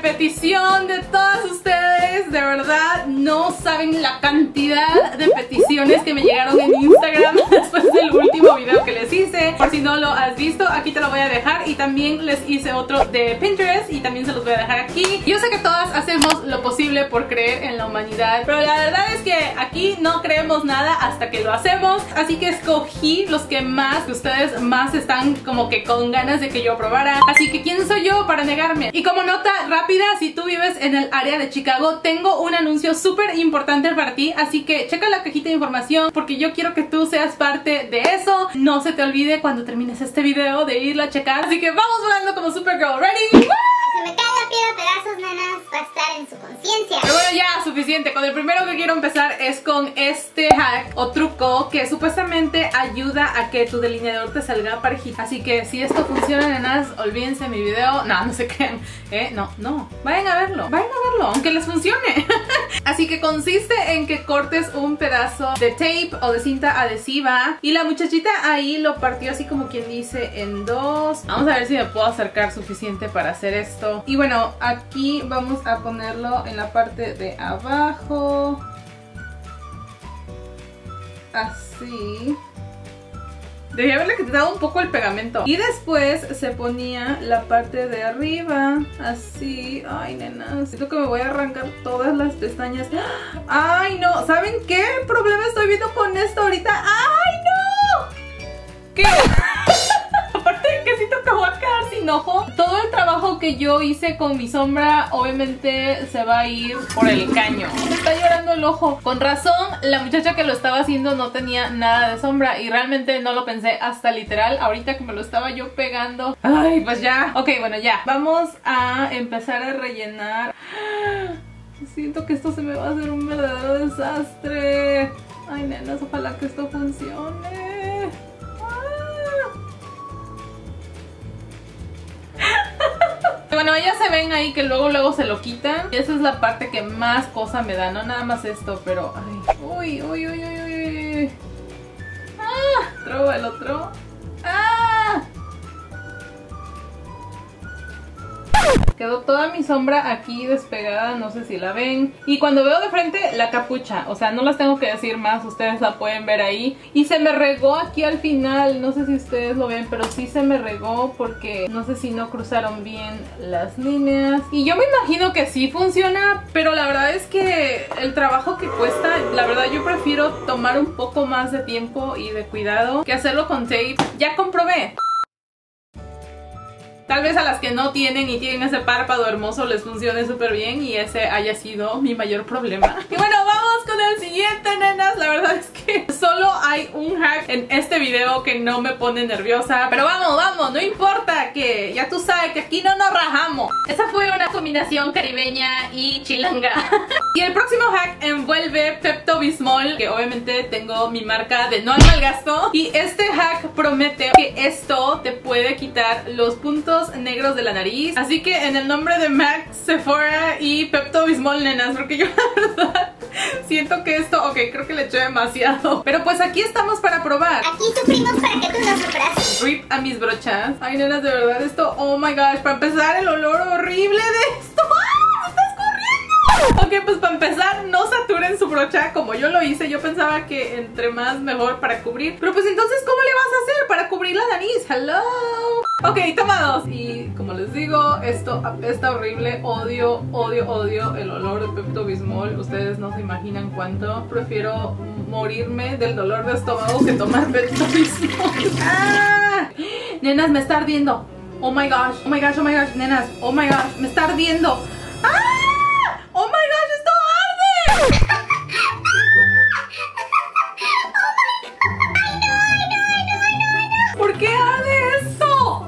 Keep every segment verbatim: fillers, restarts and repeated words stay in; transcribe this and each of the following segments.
petición de todas ustedes. De verdad, no saben la cantidad de peticiones que me llegaron en Instagram después del último video que les hice. Por si no lo has visto, aquí te lo voy a dejar. Y también les hice otro de Pinterest y también se los voy a dejar aquí. Yo sé que todas hacemos lo posible por creer en la humanidad, pero la verdad es que aquí no creemos nada hasta que lo hacemos. Así que escogí los que más, que ustedes más están como que con ganas de que yo probara. Así que ¿quién soy yo para negarme? Y como nota rápida, si tú vives en el área de Chicago, tengo un anuncio súper importante para ti. Así que checa la cajita de información porque yo quiero que tú seas parte de eso. No se te olvide cuando termines este video de irla a checar. Así que vamos volando como Supergirl. ¿Ready? Se me cae la piel a pedazos, nenas. Va a estar en su conciencia. Pero bueno, ya, suficiente. Con el primero que quiero empezar es con este hack o truco que supuestamente ayuda a que tu delineador te salga parejito. Así que si esto funciona, nenas, olvídense mi video. No, no se crean. Eh, no, no. Vayan a verlo. Vayan a verlo, aunque les funcione. Así que consiste en que cortes un pedazo de tape o de cinta adhesiva. Y la muchachita ahí lo partió así como quien dice en dos. Vamos a ver si me puedo acercar suficiente para hacer esto. Y bueno, aquí vamos a ponerlo en la parte de abajo. Así. Debí haberle quitado un poco el pegamento. Y después se ponía la parte de arriba. Así. Ay, nena, siento que me voy a arrancar todas las pestañas. Ay, no. ¿Saben qué problema estoy viendo con esto ahorita? ¡Ay, no! ¿Qué? Aparte de que siento que voy a quedar sin ojo. Todo el trabajo que yo hice con mi sombra obviamente se va a ir por el caño. Me está llorando el ojo. Con razón, la muchacha que lo estaba haciendo no tenía nada de sombra. Y realmente no lo pensé hasta literal ahorita que me lo estaba yo pegando. Ay, pues ya. Ok, bueno, ya. Vamos a empezar a rellenar. Siento que esto se me va a hacer un verdadero desastre. Ay, nenas, ojalá que esto funcione. Bueno, ya se ven ahí que luego luego se lo quitan. Y esa es la parte que más cosa me da. No nada más esto, pero... Ay. Uy, uy, uy, uy, uy. Ah, otro, el otro. Ah. Quedó toda mi sombra aquí despegada, no sé si la ven. Y cuando veo de frente la capucha, o sea, no las tengo que decir más, ustedes la pueden ver ahí. Y se me regó aquí al final, no sé si ustedes lo ven, pero sí se me regó porque no sé si no cruzaron bien las líneas. Y yo me imagino que sí funciona, pero la verdad es que el trabajo que cuesta, la verdad yo prefiero tomar un poco más de tiempo y de cuidado que hacerlo con tape. Ya comprobé. Tal vez a las que no tienen y tienen ese párpado hermoso les funcione súper bien y ese haya sido mi mayor problema. Y bueno, vamos con el siguiente, nenas. La verdad es que solo hay un hack en este video que no me pone nerviosa. Pero vamos, vamos, no importa, que ya tú sabes que aquí no nos rajamos. Esa fue una combinación caribeña y chilanga. Y el próximo hack envuelve Pepto-Bismol, que obviamente tengo mi marca de no al mal gasto. Y este hack promete que esto te puede quitar los puntos negros de la nariz. Así que en el nombre de MAC, Sephora y Pepto-Bismol, nenas, porque yo la verdad siento que esto, ok, creo que le eché demasiado. Pero pues aquí estamos para probar. Aquí sufrimos para que tú no sufras. Rip a mis brochas. Ay, nenas, de verdad esto, oh my gosh. Para empezar, el olor horrible de esto. ¡Ah! ¡Me estás corriendo! Ok, pues para empezar, no saturen su brocha como yo lo hice. Yo pensaba que entre más mejor para cubrir. Pero pues entonces, ¿cómo le vas a hacer para cubrir la nariz? Hello. Ok, toma dos. Y como les digo, esto apesta horrible. Odio, odio, odio el olor de Pepto-Bismol. Ustedes no se imaginan cuánto. Prefiero morirme del dolor de estómago que tomar Pepto-Bismol. ¡Ah! Nenas, me está ardiendo. Oh my gosh, oh my gosh, oh my gosh, nenas. Oh my gosh, me está ardiendo. ¡Ah! Oh my gosh, esto arde. ¿Por qué arde esto?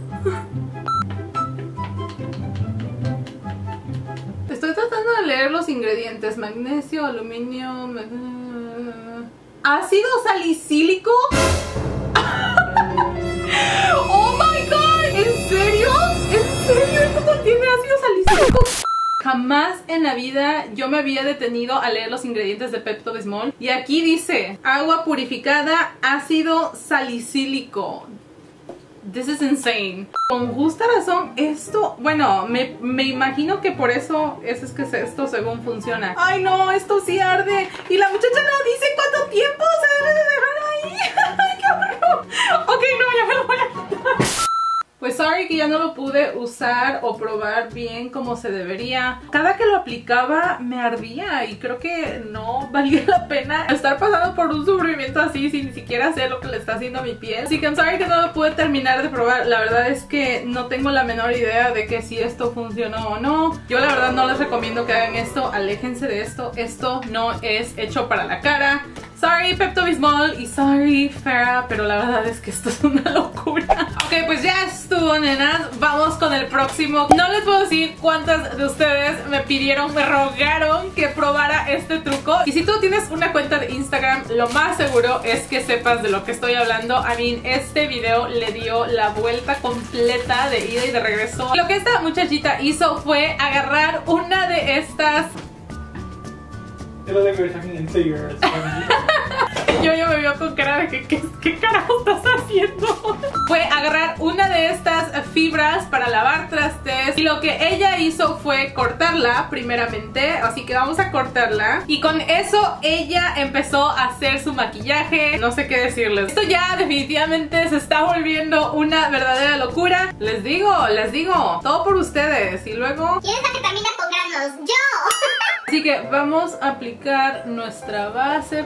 Estoy tratando de leer los ingredientes. Magnesio, aluminio, mag... ácido salicílico. Oh my god, ¿en serio? ¿En serio esto contiene ácido salicílico? Jamás en la vida yo me había detenido a leer los ingredientes de Pepto-Bismol. Y aquí dice agua purificada, ácido salicílico. this is insane. Con justa razón, esto, bueno, me, me imagino que por eso es, es que esto según funciona. Ay no, esto sí arde. Y la muchacha no dice cuánto tiempo se debe de dejar ahí. Ay, qué horror. Ok, no, ya me lo voy a quitar. Pues sorry que ya no lo pude usar o probar bien como se debería. Cada que lo aplicaba me ardía y creo que no valía la pena estar pasando por un sufrimiento así sin ni siquiera hacer lo que le está haciendo a mi piel. Así que I'm sorry que no lo pude terminar de probar. La verdad es que no tengo la menor idea de que si esto funcionó o no. Yo la verdad no les recomiendo que hagan esto. Aléjense de esto. Esto no es hecho para la cara. Sorry Pepto-Bismol y sorry Farah, pero la verdad es que esto es una locura. Ok, pues ya estuvo, nenas. Vamos con el próximo. No les puedo decir cuántas de ustedes me pidieron, me rogaron que probara este truco. Y si tú tienes una cuenta de Instagram, lo más seguro es que sepas de lo que estoy hablando. I mean, este video le dio la vuelta completa de ida y de regreso. Lo que esta muchachita hizo fue agarrar una de estas... Yo yo me veo con cara de que ¿qué, qué carajo estás haciendo? Fue agarrar una de estas fibras para lavar trastes y lo que ella hizo fue cortarla primeramente, así que vamos a cortarla y con eso ella empezó a hacer su maquillaje. No sé qué decirles. Esto ya definitivamente se está volviendo una verdadera locura. Les digo, les digo, todo por ustedes y luego... ¿Quién es la que termina con granos? ¡Yo! Así que vamos a aplicar nuestra base.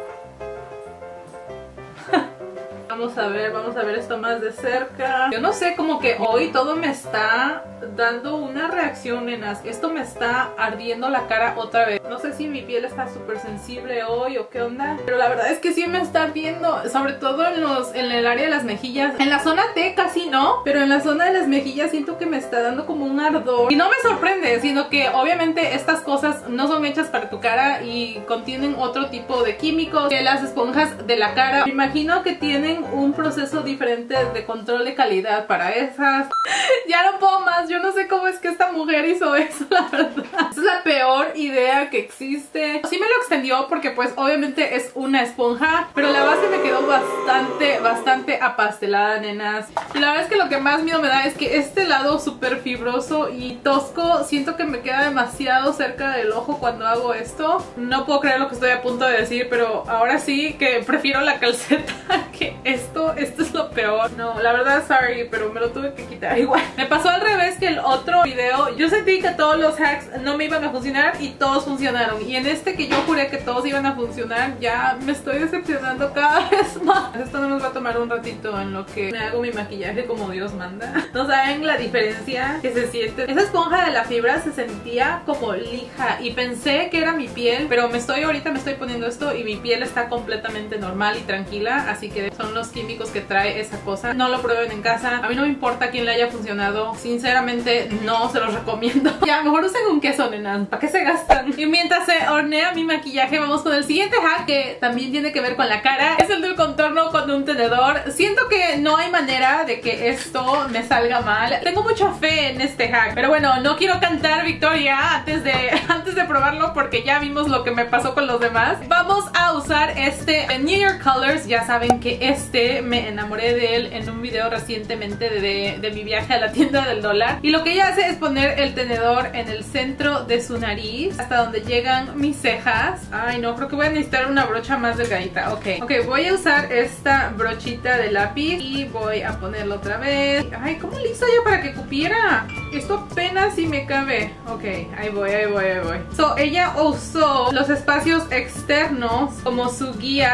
Vamos a ver, vamos a ver esto más de cerca. Yo no sé, como que hoy todo me está dando una reacción, nenas. Esto me está ardiendo la cara otra vez. No sé si mi piel está súper sensible hoy o qué onda, pero la verdad es que sí me está ardiendo, sobre todo en, los, en el área de las mejillas. En la zona T casi no, pero en la zona de las mejillas siento que me está dando como un ardor. Y no me sorprende, sino que obviamente estas cosas no son hechas para tu cara y contienen otro tipo de químicos que las esponjas de la cara. Me imagino que tienen un proceso diferente de control de calidad para esas. Ya no puedo más, yo no sé cómo es que esta mujer hizo eso, la verdad. Esa es la peor idea que existe. Sí me lo extendió porque pues obviamente es una esponja, pero la base me quedó bastante, bastante apastelada, nenas. Y la verdad es que lo que más miedo me da es que este lado súper fibroso y tosco, siento que me queda demasiado cerca del ojo cuando hago esto. No puedo creer lo que estoy a punto de decir, pero ahora sí que prefiero la calceta que esto, esto es lo peor. No, la verdad, sorry, pero me lo tuve que quitar igual. Me pasó al revés que el otro video. Yo sentí que todos los hacks no me iban a funcionar y todos funcionaron. Y en este que yo juré que todos iban a funcionar, ya me estoy decepcionando cada vez más. Esto no nos va a tomar un ratito en lo que me hago mi maquillaje como Dios manda. No saben la diferencia que se siente. Esa esponja de la fibra se sentía como lija y pensé que era mi piel, pero me estoy ahorita me estoy poniendo esto y mi piel está completamente normal y tranquila, así que son los químicos que trae esa cosa. No lo prueben en casa. A mí no me importa quién le haya funcionado. Sinceramente no se los recomiendo. Ya, mejor usen un queso, nenas. ¿Para qué se gastan? Y mientras se hornea mi maquillaje, vamos con el siguiente hack que también tiene que ver con la cara. Es el del contorno con un tenedor. Siento que no hay manera de que esto me salga mal. Tengo mucha fe en este hack. Pero bueno, no quiero cantar victoria antes de, antes de probarlo porque ya vimos lo que me pasó con los demás. Vamos a usar este New York Colors. Ya saben que este me enamoré de él en un video recientemente de, de, de mi viaje a la tienda del dólar. Y lo que ella hace es poner el tenedor en el centro de su nariz hasta donde llegan mis cejas. Ay no, creo que voy a necesitar una brocha más delgadita. Ok, ok, voy a usar esta brochita de lápiz y voy a ponerlo otra vez. Ay, ¿cómo le hizo ella para que cupiera? Esto apenas si me cabe. Ok, ahí voy, ahí voy, ahí voy. So, ella usó los espacios externos como su guía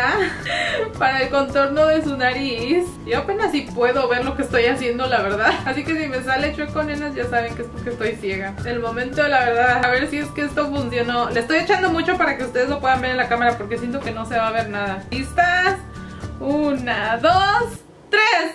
para el contorno de su nariz. Yo apenas si puedo ver lo que estoy haciendo, la verdad. Así que si me sale chueco, nenas, ya saben que es porque estoy ciega. El momento de la verdad, a ver si es que esto funcionó. Le estoy echando mucho para que ustedes lo puedan ver en la cámara porque siento que no se va a ver nada. ¿Listas? Una, dos, tres.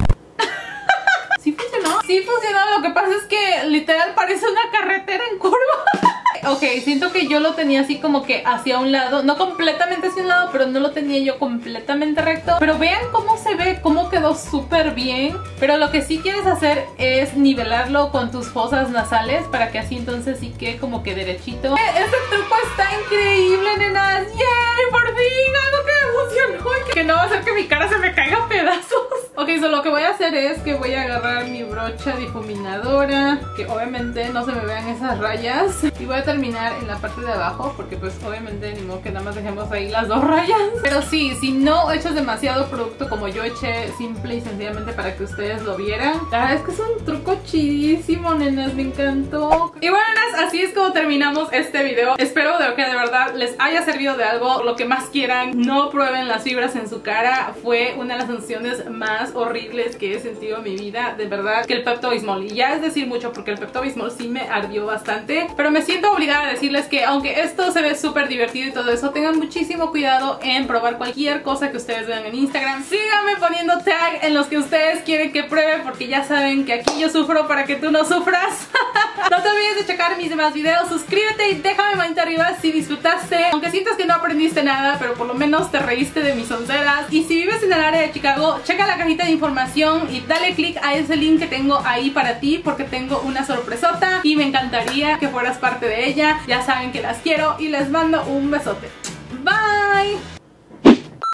¿Sí funcionó? Sí funcionó, lo que pasa es que literal parece una carretera en curva. Ok, siento que yo lo tenía así como que hacia un lado, no completamente hacia un lado, pero no lo tenía yo completamente recto. Pero vean cómo se ve, cómo quedó súper bien. Pero lo que sí quieres hacer es nivelarlo con tus fosas nasales para que así entonces sí quede como que derechito. Este truco está increíble, nenas. ¡Yay! ¡Por fin! Algo que me funcionó y que no va a hacer que mi cara se me caiga a pedazos. Ok, so lo que voy a hacer es que voy a agarrar mi brocha difuminadora, que obviamente no se me vean esas rayas, y voy a terminar en la parte de abajo, porque pues obviamente ni modo que nada más dejemos ahí las dos rayas. Pero sí, si no echas demasiado producto como yo eché, simple y sencillamente para que ustedes lo vieran. La verdad es que es un truco chidísimo, nenas, me encantó. Y bueno, nenas, así es como terminamos este video. Espero de que de verdad les haya servido de algo, lo que más quieran. No prueben las fibras en su cara, fue una de las sensaciones más horribles que he sentido en mi vida, de verdad, que el Pepto-Bismol. Y ya es decir mucho, porque el Pepto-Bismol sí me ardió bastante, pero me siento obligada a decirles que aunque esto se ve súper divertido y todo eso, tengan muchísimo cuidado en probar cualquier cosa que ustedes vean en Instagram. Síganme poniendo tag en los que ustedes quieren que pruebe, porque ya saben que aquí yo sufro para que tú no sufras. No te olvides de checar mis demás videos, suscríbete y déjame manita arriba si disfrutaste, aunque sientas que no aprendiste nada, pero por lo menos te reíste de mis onceras. Y si vives en el área de Chicago, checa la cajita de información y dale click a ese link que tengo ahí para ti, porque tengo una sorpresota y me encantaría que fueras parte de ella. Ya saben que las quiero y les mando un besote. Bye.